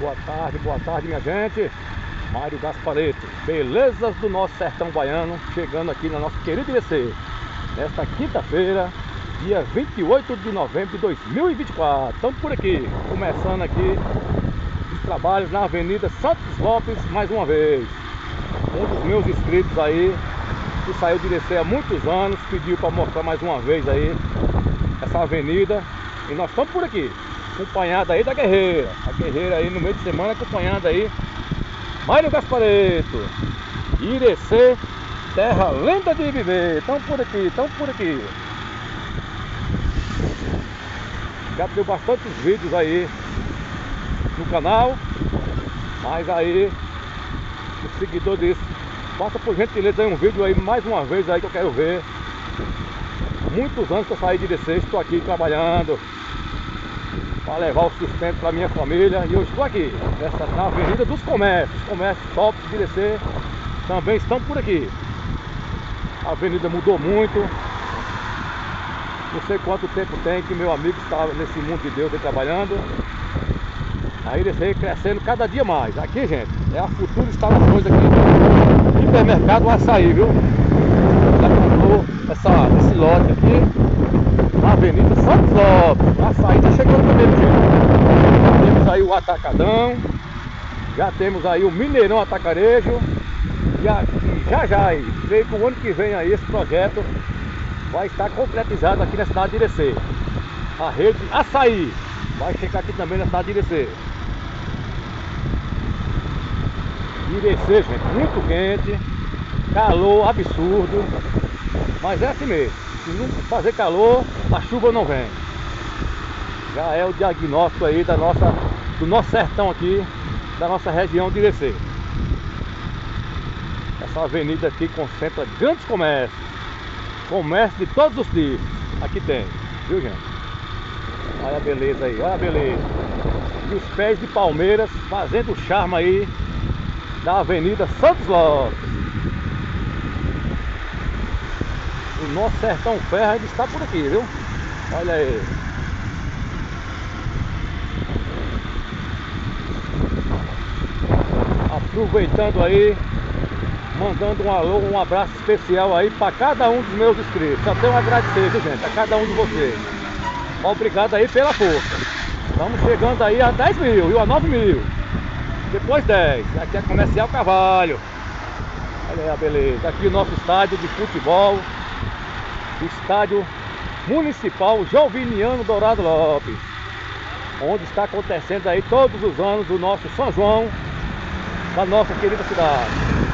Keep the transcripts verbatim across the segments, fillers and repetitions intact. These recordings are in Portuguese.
Boa tarde, boa tarde, minha gente. Mário Gaspareto, belezas do nosso sertão baiano, chegando aqui na nossa querida I B C, nesta quinta-feira, dia vinte e oito de novembro de dois mil e vinte e quatro. Estamos por aqui, começando aqui os trabalhos na Avenida Santos Lopes, mais uma vez. Um dos meus inscritos aí, que saiu de I B C há muitos anos, pediu para mostrar mais uma vez aí essa avenida. E nós estamos por aqui, acompanhado aí da Guerreira. A Guerreira aí no meio de semana, acompanhando aí Mário Gaspareto, I B C, terra lenda de viver. Estamos por aqui, estamos por aqui. Já deu bastantes vídeos aí no canal, mas aí o seguidor disse, faça por gentileza aí um vídeo aí mais uma vez aí que eu quero ver. Muitos anos que eu saí de I B C, estou aqui trabalhando para levar o sustento para minha família, e eu estou aqui nessa, na Avenida dos Comércios. Os comércios top de I B C também estão por aqui. A avenida mudou muito, não sei quanto tempo tem que meu amigo está nesse mundo de Deus aí trabalhando. A I B C crescendo cada dia mais. Aqui, gente, é a futura instalações aqui, hipermercado Açaí, viu? Já comprou essa, esse lote aqui na Avenida Santos Lopes. A Açaí está chegando também, gente. Já temos aí o Atacadão, já temos aí o Mineirão Atacarejo, e, a, e já já aí, creio que o ano que vem aí esse projeto vai estar concretizado aqui na cidade de I B C. A rede Açaí vai chegar aqui também na cidade de I B C. I B C, gente, muito quente, calor absurdo, mas é assim mesmo. Se não fazer calor, a chuva não vem. Já é o diagnóstico aí da nossa, do nosso sertão aqui, da nossa região de I B C. Essa avenida aqui concentra grandes comércios, comércio de todos os tipos. Aqui tem, viu, gente? Olha a beleza aí, olha a beleza. E os pés de palmeiras fazendo o charme aí da Avenida Santos Lopes. O nosso sertão ferro ainda está por aqui, viu? Olha aí. Aproveitando aí, mandando um alô, um abraço especial aí para cada um dos meus inscritos. Só tenho a agradecer, viu, gente, a cada um de vocês. Obrigado aí pela força. Estamos chegando aí a dez mil, viu? A nove mil. Depois dez. Aqui é Comercial Carvalho. Olha aí a beleza. Aqui o nosso estádio de futebol, o estádio municipal Joviniano Dourado Lopes, onde está acontecendo aí todos os anos o nosso São João da nossa querida cidade.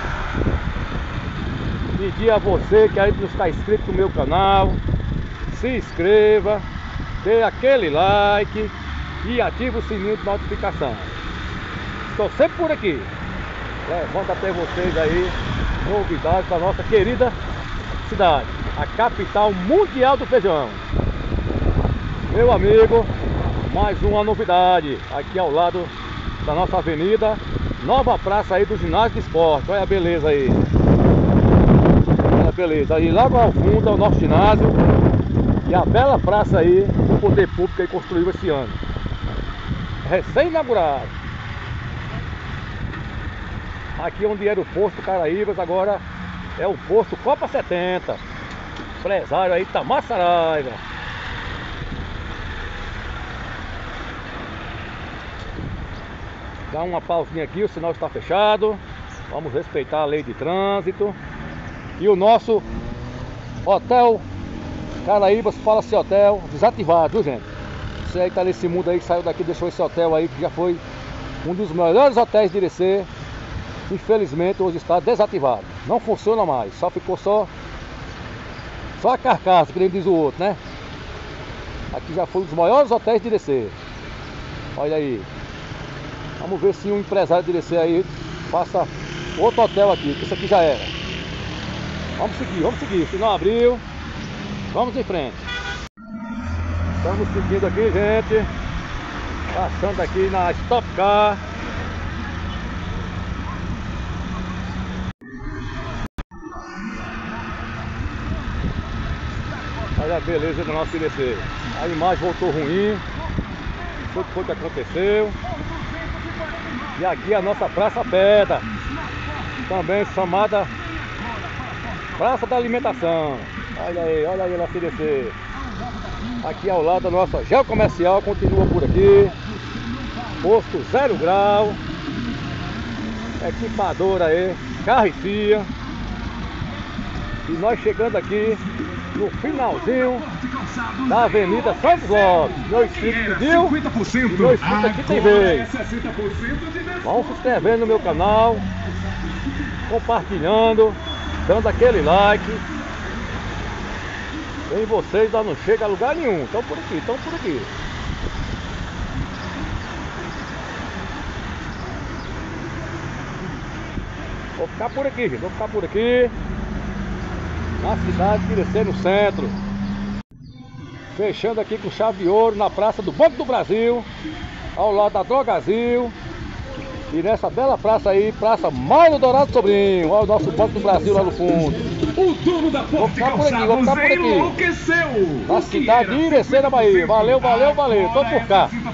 Pedir a você que aí não está inscrito no meu canal, se inscreva, dê aquele like e ative o sininho de notificação. Estou sempre por aqui, levando até vocês aí novidades da nossa querida cidade, a capital mundial do feijão. Meu amigo, mais uma novidade aqui ao lado da nossa avenida, nova praça aí do ginásio de esporte. Olha a beleza aí. Olha a beleza. Aí logo ao fundo é o nosso ginásio e a bela praça aí do poder público que construiu esse ano. Recém-inaugurado. Aqui onde era o posto Caraíbas, agora é o posto Copa setenta. Empresário aí Itamar Saraiva. Dá uma pausinha aqui, o sinal está fechado. Vamos respeitar a lei de trânsito. E o nosso Hotel Caraíbas, fala-se hotel, desativado, viu, gente? Você aí tá nesse mundo aí que saiu daqui, deixou esse hotel aí, que já foi um dos melhores hotéis de I B C. Infelizmente hoje está desativado, não funciona mais, só ficou só Só a carcaça, que nem diz o outro, né? Aqui já foi um dos maiores hotéis de I B C. Olha aí. Vamos ver se um empresário de I B C aí faça outro hotel aqui, que isso aqui já era. Vamos seguir, vamos seguir. Se não abriu, vamos em frente. Estamos seguindo aqui, gente. Passando aqui na Stop Car. Olha a beleza do nosso I B C. A imagem voltou ruim. Não sei o que foi que aconteceu. E aqui a nossa Praça Pedra, também chamada Praça da Alimentação. Olha aí, olha aí ela se descer. Aqui ao lado da nossa Geocomercial, continua por aqui. Posto Zero Grau. Equipadora aí, Carrecia. E nós chegando aqui no finalzinho da Avenida Santos Lopes. Meu inscrito pediu e meu inscrito aqui tem vez. Vão se inscrevendo no meu canal, compartilhando, dando aquele like. Sem vocês lá não chega a lugar nenhum. Estão por aqui, estão por aqui. Vou ficar por aqui, gente. Vou ficar por aqui. Na cidade de Irecê, no centro. Fechando aqui com chave de ouro na Praça do Banco do Brasil, ao lado da Drogazil. E nessa bela praça aí, Praça Mauro Dourado Sobrinho. Olha o nosso Banco do Brasil lá no fundo. O dono da Porte Calçados enlouqueceu. Na cidade de Irecê, na Bahia. Valeu, valeu, valeu. Tô por cá.